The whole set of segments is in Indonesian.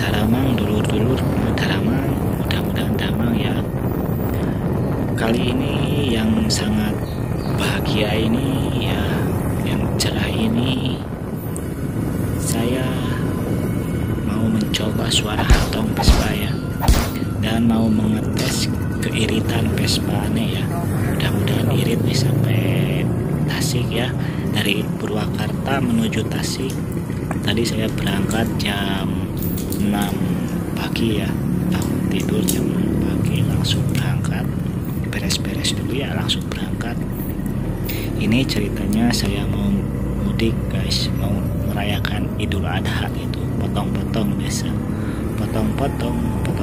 Daramang dulur-dulur daramang, mudah-mudahan damang ya. Kali ini yang sangat bahagia ini ya, yang cerah ini, saya mau mencoba suara hatong Vespa ya, dan mau mengetes keiritan Vespa aneh ya. Mudah-mudahan irit nih sampai Tasik ya. Dari Purwakarta menuju Tasik tadi saya berangkat jam 6 pagi ya, bangun tidur jam 6 pagi langsung berangkat, beres-beres dulu ya langsung berangkat. Ini ceritanya saya mau mudik guys, mau merayakan Idul Adha itu, potong-potong biasa, potong-potong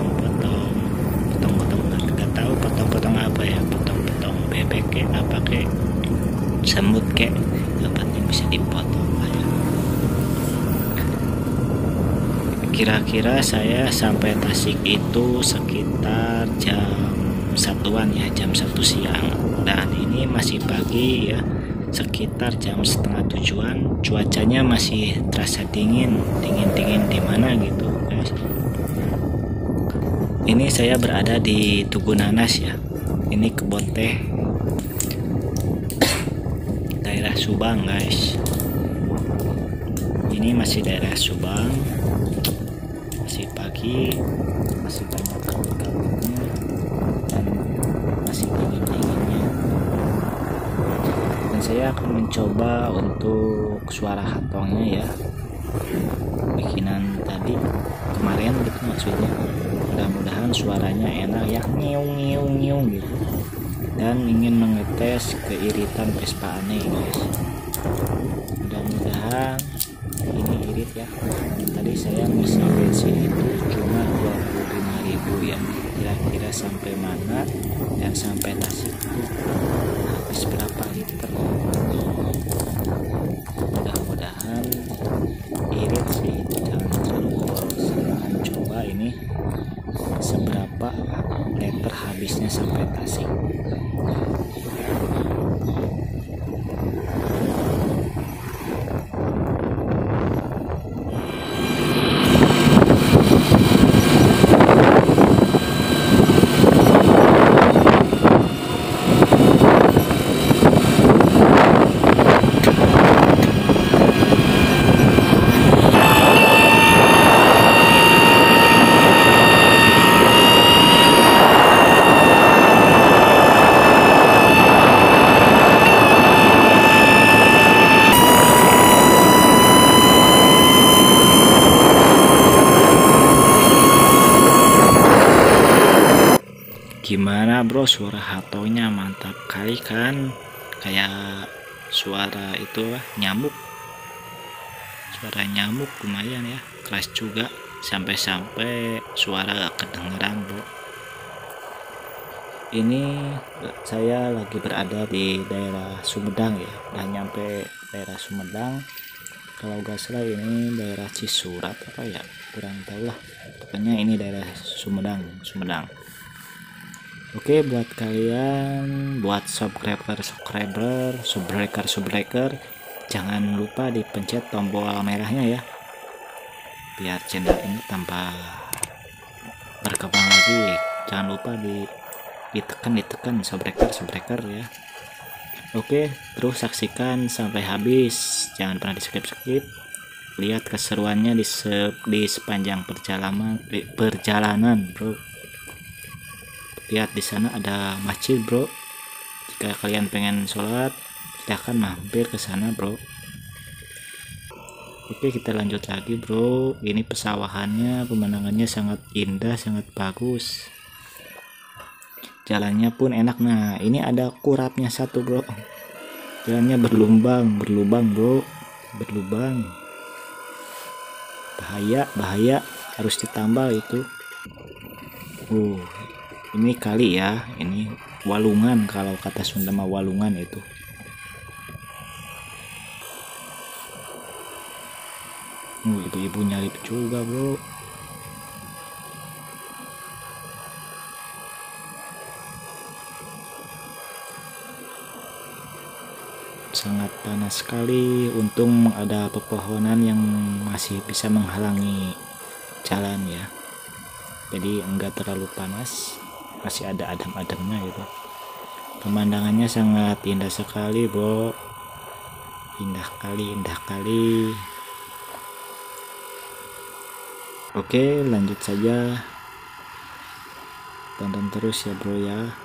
nggak tahu potong-potong apa ya, potong-potong bebek kek apa kek, semut kek, yang penting bisa dipotong lah ya. Kira-kira saya sampai Tasik itu sekitar jam 1-an ya, jam 1 siang, dan ini masih pagi ya, sekitar jam setengah 7-an. Cuacanya masih terasa dingin di mana gitu guys. Ini saya berada di Tugu Nanas ya, ini kebun teh daerah Subang guys. Ini masih daerah Subang, masih pagi, masih banyak kabut-kabutnya dan masih dingin-dinginnya. Dan saya akan mencoba untuk suara hatongnya ya, bikinan tadi kemarin gitu maksudnya. Mudah-mudahan suaranya enak ya, nyiung gitu. Dan ingin mengetes keiritan Vespa aneh guys. Mudah-mudahan ini irit ya. Tadi saya ngisi bensin itu cuma 25.000 ya. Kira-kira sampai mana dan sampai Tasik itu habis berapa liter. Mudah-mudahan irit sih, jangan terus. Akan coba ini seberapa liter habisnya sampai Tasik. Gimana bro, suara hatonya mantap kali kan, kayak suara itu nyamuk, suara nyamuk lumayan ya, keras juga, sampai-sampai suara kedengeran bro. Ini saya lagi berada di daerah Sumedang ya, udah nyampe daerah Sumedang, kalau gak salah ini daerah Cisurat apa ya, kurang tahu lah, pokoknya ini daerah Sumedang. Oke, buat kalian, buat subscriber, jangan lupa dipencet tombol merahnya ya, biar channel ini tambah berkembang lagi. Jangan lupa ditekan subscriber ya. Oke, terus saksikan sampai habis, jangan pernah di skip. Lihat keseruannya di sepanjang perjalanan bro. Lihat di sana ada masjid bro, jika kalian pengen sholat silahkan mampir ke sana bro. Oke, kita lanjut lagi bro. Ini pesawahannya, pemandangannya sangat indah, sangat bagus, jalannya pun enak. Nah ini ada kurapnya satu bro, jalannya berlubang bro, bahaya, harus ditambal itu. Ini kali ya, ini walungan, kalau kata Sunda mah walungan itu. Ibu-ibu nyalip juga bro. Sangat panas sekali, untung ada pepohonan yang masih bisa menghalangi jalan ya, jadi enggak terlalu panas, masih ada adem-ademnya gitu. Pemandangannya sangat indah sekali bro, indah kali. Oke, lanjut saja, tonton terus ya bro ya.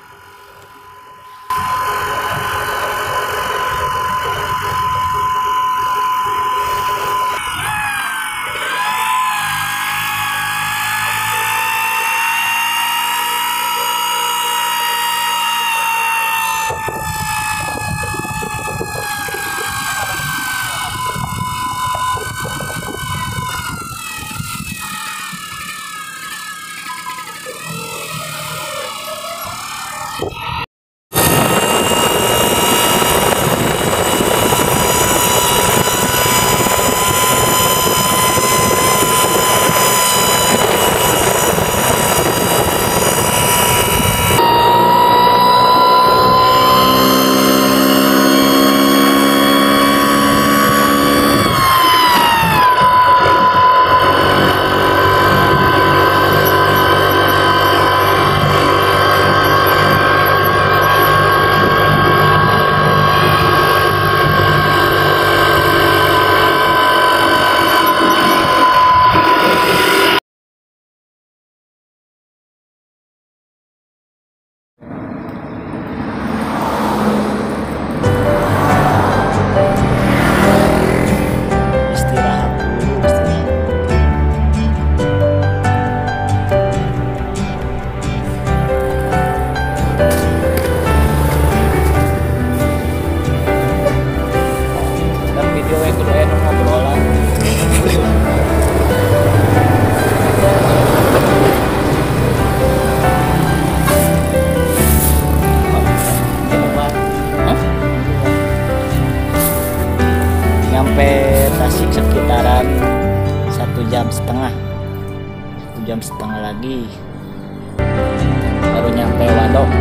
Nyampe Tasik sekitaran 1,5 jam, 1,5 jam lagi baru nyampe Wadok.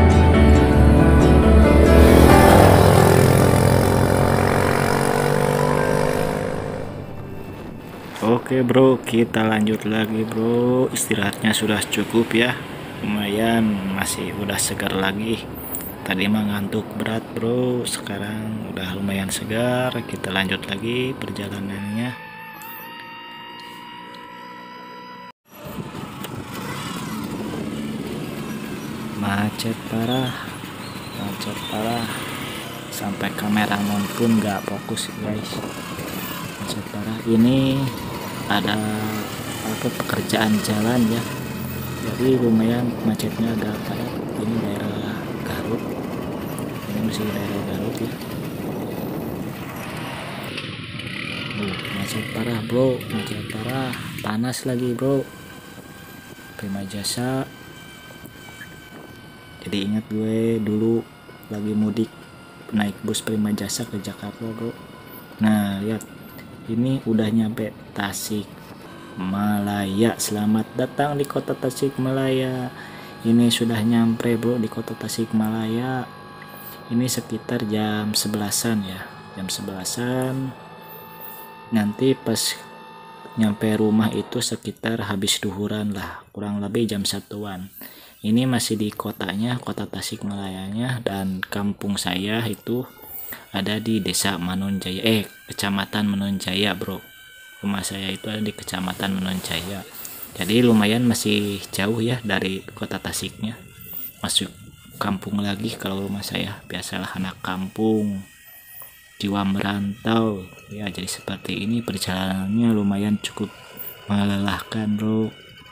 Oke bro, kita lanjut lagi bro, istirahatnya sudah cukup ya, lumayan, masih udah segar lagi. Tadi mah ngantuk berat bro, sekarang udah lumayan segar. Kita lanjut lagi perjalanannya. Macet parah, sampai kameramen pun nggak fokus guys, macet parah. Ini ada pekerjaan jalan ya, jadi lumayan macetnya agak parah. Ini daerah Garut, ini masih daerah Garut ya. Macet parah bro, macet parah, panas lagi bro. Prima Jasa, jadi ingat gue dulu lagi mudik naik bus Prima Jasa ke Jakarta bro. Nah lihat, ini udah nyampe Tasik Malaya. Selamat datang di kota Tasik Malaya. Ini sudah nyampe bro di kota Tasik Malaya. Ini sekitar jam 11-an ya, jam 11-an. Nanti pas nyampe rumah itu sekitar habis duhuran lah, kurang lebih jam 1-an. Ini masih di kotanya, kota Tasikmalayanya, dan kampung saya itu ada di desa Manonjaya, kecamatan Manonjaya bro. Rumah saya itu ada di kecamatan Manonjaya, jadi lumayan masih jauh ya dari kota Tasiknya, masuk kampung lagi. Kalau rumah saya, biasalah anak kampung, jiwa merantau ya, jadi seperti ini. Perjalanannya lumayan cukup melelahkan bro.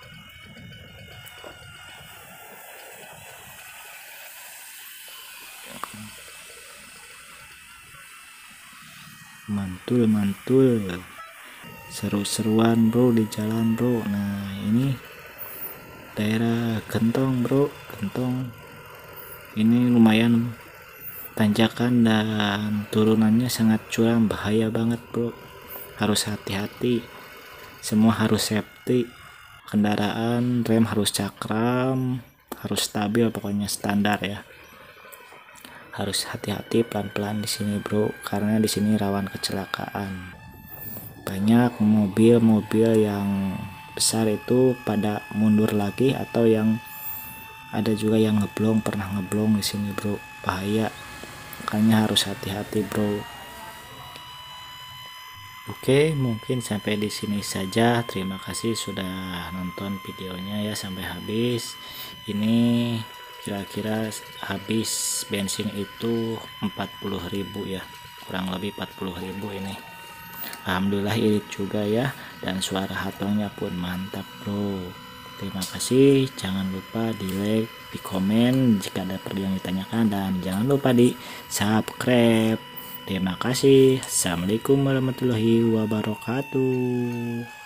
Mantul seru-seruan bro di jalan bro. Nah ini daerah Gentong bro, Gentong ini lumayan tanjakan dan turunannya sangat curam, bahaya banget bro, harus hati-hati, semua harus safety, kendaraan rem harus cakram, harus stabil, pokoknya standar ya. Harus hati-hati, pelan-pelan di sini bro, karena di sini rawan kecelakaan. Banyak mobil-mobil yang besar itu pada mundur lagi, atau yang ada juga yang ngeblong, pernah ngeblong di sini bro, bahaya, makanya harus hati-hati bro. Oke, mungkin sampai di sini saja. Terima kasih sudah nonton videonya ya sampai habis. Ini kira-kira habis bensin itu 40.000 ya, kurang lebih 40.000 ini. Alhamdulillah irit juga ya, dan suara hatongnya pun mantap bro. Terima kasih, jangan lupa di like, di komen jika ada perlu yang ditanyakan, dan jangan lupa di subscribe. Terima kasih. Assalamualaikum warahmatullahi wabarakatuh.